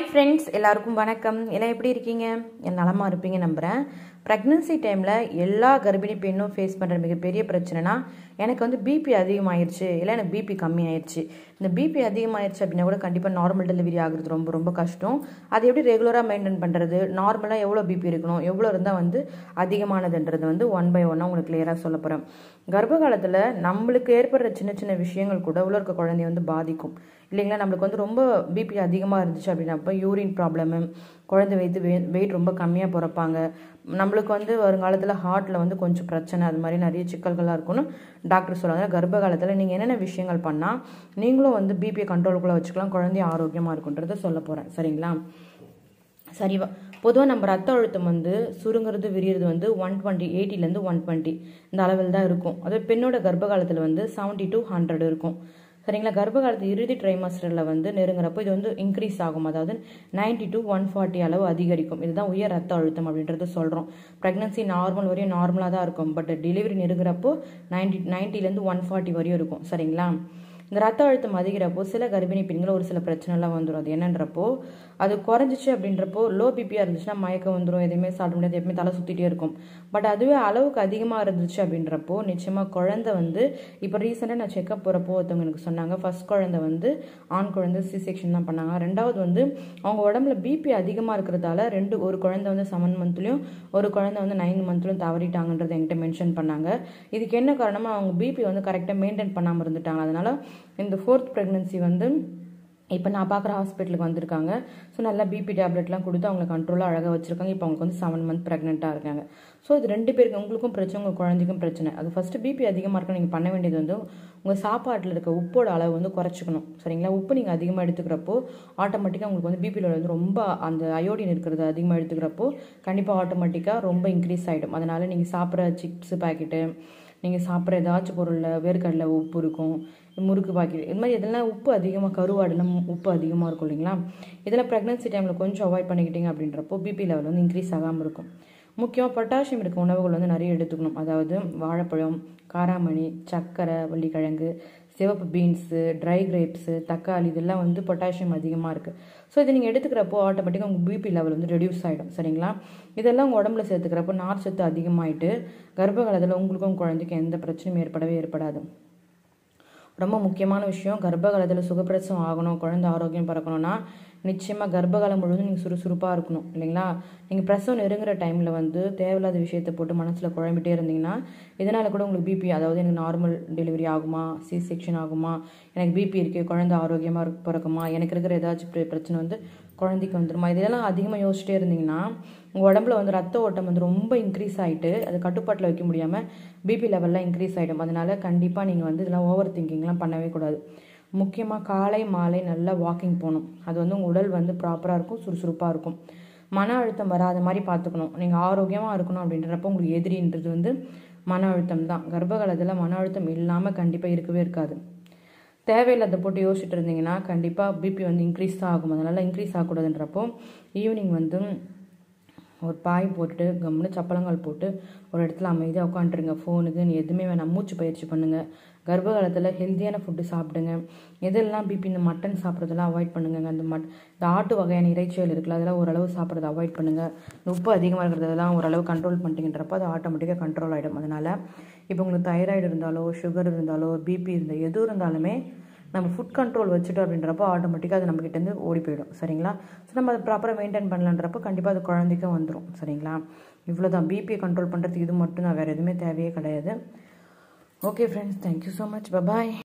friends, எல்லாருக்கும் வணக்கம். எல்லாம் எப்படி இருக்கீங்க? நலமா இருப்பீங்க நம்புறேன். பிரெக்னன்சி டைம்ல எல்லா கர்ப்பிணி பெண்ணும் ஃபேஸ் பண்ற மிகப்பெரிய பிரச்சனைனா எனக்கு வந்து பிபி அதிகமாயிருச்சு இல்ல எனக்கு பிபி கம்மி ஆயிருச்சு. இந்த பிபி அதிகமாயிருச்சு அப்படினா கூட கண்டிப்பா நார்மல் டெலிவரி ஆகுறது ரொம்ப ரொம்ப கஷ்டம். அது எப்படி ரெகுலரா மெயின்டைன் பண்றது? நார்மலா எவ்வளவு பிபி இருக்கணும்? எவ்வளவு இருந்தா வந்து அதிகமானதுன்றது வந்து ஒன் பை ஒன்னா உங்களுக்கு கிளியரா சொல்லப் போறேன். கர்ப்ப காலத்துல நம்மளுக்கு ஏற்படுற சின்ன சின்ன விஷயங்கள் கூட உள்ள இருக்க குழந்தையை வந்து பாதிக்கும். இல்லைங்களா? நம்மளுக்கு வந்து ரொம்ப பிபி அதிகமாக இருந்துச்சு அப்படின்னப்போ யூரின் ப்ராப்ளமு, குழந்தை வெயிட் ரொம்ப கம்மியாக பிறப்பாங்க. நம்மளுக்கு வந்து வருங்காலத்தில் ஹார்ட்டில் வந்து கொஞ்சம் பிரச்சனை, அது மாதிரி நிறைய சிக்கல்களாக இருக்கும்னு டாக்டர் சொல்லுவாங்க. கர்ப்ப காலத்தில் நீங்கள் என்னென்ன விஷயங்கள் பண்ணால் நீங்களும் வந்து பிபியை கண்ட்ரோலுக்குள்ளே வச்சுக்கலாம், குழந்தை ஆரோக்கியமாக இருக்குன்றதை சொல்ல போகிறேன். சரிங்களா? சரிவா. பொதுவாக நம்ம ரத்த அழுத்தம் வந்து சுருங்கிறது விரிகிறது வந்து 120 80லேருந்து 120 இந்த அளவில் தான் இருக்கும். அதுவே பெண்ணோட கர்ப்ப காலத்தில் வந்து 70 to 100 இருக்கும். சரிங்களா? கர்ப்ப காலத்து இறுதி ட்ரைமாஸ்டரில் வந்து நெருங்குறப்போ இது வந்து இன்க்ரீஸ் ஆகும், அதாவது 90 to 140 அளவு அதிகரிக்கும். இதுதான் உயர் ரத்த அழுத்தம் அப்படின்றத சொல்கிறோம். ப்ரெக்னன்சி நார்மல் வரையும் நார்மலாக தான் இருக்கும், பட் டெலிவரி நெருங்குறப்போ 90லேருந்து 140 வரையும் இருக்கும். சரிங்களா? இந்த ரத்த அழுத்தம் அதிகிறப்போ சில கர்ப்பிணி பெண்கள் ஒரு சில பிரச்சனைலாம் வந்துடும். அது என்னன்றப்போ அது குறைஞ்சிச்சு அப்படின்றப்போ லோ பிபியாக இருந்துச்சுன்னா மயக்கம் வந்துடும், எதுவுமே சாப்பிட முடியாது, எப்பவுமே தலை சுற்றிட்டே இருக்கும். பட் அதுவே அளவுக்கு அதிகமாக இருந்துச்சு அப்படின்றப்போ நிச்சயமாக குழந்தை வந்து இப்போ ரீசெண்டாக நான் செக்அப் போகிறப்போ ஒருத்தவங்க எனக்கு சொன்னாங்க, ஃபர்ஸ்ட் குழந்தை வந்து ஆண் குழந்தை சி செக்ஷன் தான் பண்ணாங்க. ரெண்டாவது வந்து அவங்க உடம்புல பிபி அதிகமாக இருக்கிறதால ஒரு குழந்தை வந்து 7 மந்த்லையும் ஒரு குழந்தை வந்து 9 மந்த்லையும் தவறிட்டாங்கன்றதை என்கிட்ட மென்ஷன் பண்ணாங்க. இதுக்கு என்ன காரணமாக அவங்க பிபி வந்து கரெக்டாக மெயின்டைன் பண்ணாமல் இருந்துட்டாங்க. அதனால இந்த 4th ப்ரெக்னன்சி வந்து இப்போ நான் பார்க்குற ஹாஸ்பிட்டலுக்கு வந்திருக்காங்க. ஸோ நல்லா பிபி டேப்லெட்லாம் கொடுத்து அவங்களை கண்ட்ரோலாக அழகாக வச்சுருக்காங்க. இப்போ அவங்களுக்கு வந்து 7 மந்த் ப்ரெக்னெண்ட்டாக இருக்காங்க. ஸோ இது 2 பேருக்கு, உங்களுக்கும் பிரச்சனை, உங்கள் குழந்தைக்கும் பிரச்சனை. அது ஃபஸ்ட்டு பிபி அதிகமாக இருக்க நீங்கள் பண்ண வேண்டியது வந்து உங்கள் சாப்பாட்டில் இருக்க உப்போட அளவு வந்து குறைச்சிக்கணும். சரிங்களா? உப்பு நீங்கள் அதிகமாக எடுத்துக்கிறப்போ ஆட்டோமேட்டிக்காக உங்களுக்கு வந்து பிபியில் வந்து ரொம்ப அந்த அயோடின் இருக்கிறது அதிகமாக எடுத்துக்கிறப்போ கண்டிப்பாக ஆட்டோமேட்டிக்காக ரொம்ப இன்க்ரீஸ் ஆகிடும். அதனால் நீங்கள் சாப்பிட்ற சிப்ஸு பேக்கெட்டு, நீங்கள் சாப்பிட்ற ஏதாச்சும் பொருளில் வேர்க்கடலை உப்பு இருக்கும், முறுக்கு பாக்கெட், இது மாதிரி இதெல்லாம் உப்பு அதிகமாக, கருவாடுலாம் உப்பு அதிகமாக இருக்கும் இல்லைங்களா? இதெல்லாம் ப்ரெக்னன்சி டைமில் கொஞ்சம் அவாய்ட் பண்ணிக்கிட்டீங்க அப்படின்றப்போ பிபி லெவல் வந்து இன்க்ரீஸ் ஆகாமல் இருக்கும். முக்கியமாக பொட்டாசியம் இருக்க உணவுகள் வந்து நிறைய எடுத்துக்கணும். அதாவது வாழைப்பழம், காராமணி, சர்க்கரை, வள்ளிக்கிழங்கு, சிவப்பு பீன்ஸு, ட்ரை கிரேப்ஸு, தக்காளி, இதெல்லாம் வந்து பொட்டாசியம் அதிகமாக இருக்குது. ஸோ இதை நீங்கள் எடுத்துக்கிறப்போ ஆட்டோமேட்டிக்காக உங்கள் பிபி லெவல் வந்து ரெடியூஸ் ஆகிடும். சரிங்களா? இதெல்லாம் உங்கள் உடம்புல சேர்த்துக்கிறப்போ நார் சத்து அதிகமாகிட்டு கர்ப்ப காலத்தில் உங்களுக்கும் குழந்தைக்கும் எந்த பிரச்சனையும் ஏற்படாது. ரொம்ப முக்கியமான விஷயம், கர்ப்ப காலத்தில் சுகப்பிரசவம் ஆகணும், குழந்தை ஆரோக்கியம் பிறக்கணும்னா நிச்சயமாக கர்ப்ப காலம் முழுவதும் நீங்கள் சுறுசுறுப்பாக இருக்கணும். இல்லைங்களா? நீங்கள் பிரசவம் நெருங்குற டைமில் வந்து தேவையில்லாத விஷயத்தை போட்டு மனசில் குழம்பிட்டே இருந்தீங்கன்னா இதனால் கூட உங்களுக்கு பிபி, அதாவது எனக்கு நார்மல் டெலிவரி ஆகுமா, சி செக்ஷன் ஆகுமா, எனக்கு பிபி இருக்குது, குழந்தை ஆரோக்கியமாக பிறக்குமா, எனக்கு இருக்கிற ஏதாச்சும் பிரச்சனை வந்து குழந்தைக்கு வந்துடுமா, இதெல்லாம் அதிகமாக யோசிச்சிட்டே இருந்தீங்கன்னா உங்கள் உடம்புல வந்து ரத்த ஓட்டம் வந்து ரொம்ப இன்க்ரீஸ் ஆகிட்டு அது கட்டுப்பாட்டில் வைக்க முடியாமல் பிபி லெவல்லாம் இன்க்ரீஸ் ஆகிடும். அதனால கண்டிப்பாக நீங்கள் வந்து இதெல்லாம் ஓவர் திங்கிங்லாம் பண்ணவே கூடாது. முக்கியமாக காலை மாலை நல்லா வாக்கிங் போகணும். அது வந்து உங்கள் உடல் வந்து ப்ராப்பராக இருக்கும், சுறுசுறுப்பாக இருக்கும். மன அழுத்தம் வராத மாதிரி பார்த்துக்கணும். நீங்கள் ஆரோக்கியமாக இருக்கணும் அப்படின்றப்போ உங்களுக்கு எதிரின்றது வந்து மன அழுத்தம் தான். கர்ப்ப காலத்தில் மன அழுத்தம் இல்லாமல் கண்டிப்பாக இருக்கவே இருக்காது. தேவையில்லாத போட்டு யோசிச்சுட்டு இருந்தீங்கன்னா கண்டிப்பாக பிபி வந்து இன்க்ரீஸ் தான் ஆகும். அதனால் இன்க்ரீஸ் ஆகக்கூடாதுன்றப்போ ஈவினிங் வந்து ஒரு பாய் போட்டுட்டு கம்முன்னு சப்பளங்கால் போட்டு ஒரு இடத்துல அமைதியாக உட்காந்துருங்க. ஃபோனுக்கு எதுவுமே வேணாம், மூச்சு பயிற்சி பண்ணுங்கள். கர்ப்ப காலத்தில் ஹெல்த்தியான ஃபுட்டு சாப்பிடுங்க. எதெல்லாம் பிபி, இந்த மட்டன் சாப்பிட்றதெல்லாம் அவாய்ட் பண்ணுங்க. இந்த ஆட்டு வகையான இறைச்சிகள் இருக்குல்ல, அதெல்லாம் ஓரளவு சாப்பிட்றத அவாய்ட் பண்ணுங்கள். இந்த உப்பு அதிகமாக இருக்கிறதெல்லாம் ஓரளவு கண்ட்ரோல் பண்ணிட்டீங்கன்றப்போ அது ஆட்டோமேட்டிக்காக கண்ட்ரோல் ஆகிடும். அதனால் இப்போ உங்களுக்கு தைராய்டு இருந்தாலோ, சுகர் இருந்தாலோ, பிபி இருந்தால் எது இருந்தாலுமே நம்ம ஃபுட் கண்ட்ரோல் வச்சுட்டோம் அப்படின்றப்போ ஆட்டோமேட்டிக்காக அது நம்மக்கிட்டேருந்து ஓடி போயிடும். சரிங்களா? ஸோ நம்ம அதை ப்ராப்பராக மெயின்டைன் பண்ணலான்றப்போ கண்டிப்பாக அது குழந்தைக்கும் வந்துடும். சரிங்களா? இவ்வளோ தான். பிபியை கண்ட்ரோல் பண்ணுறதுக்கு இது மட்டும் தான், வேறு எதுவுமே தேவையே கிடையாது. Okay friends, thank you so much. Bye bye.